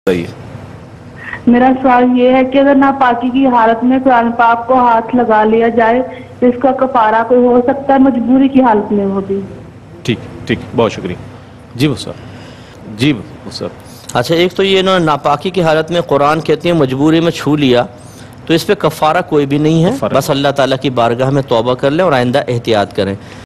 सही है। मेरा सवाल ये है कि अगर नापाकी की हालत में कुरान पाक को हाथ लगा लिया जाए तो इसका कफारा कोई हो सकता है, मजबूरी की हालत में वो भी? ठीक ठीक, बहुत शुक्रिया। जी वो सर, जी वो सर। अच्छा, एक तो ये ना नापाकी की हालत में कुरान कहते हैं मजबूरी में छू लिया तो इस पे कफारा कोई भी नहीं है, बस अल्लाह ताला की बारगाह में तौबा कर लें और आइंदा एहतियात करें।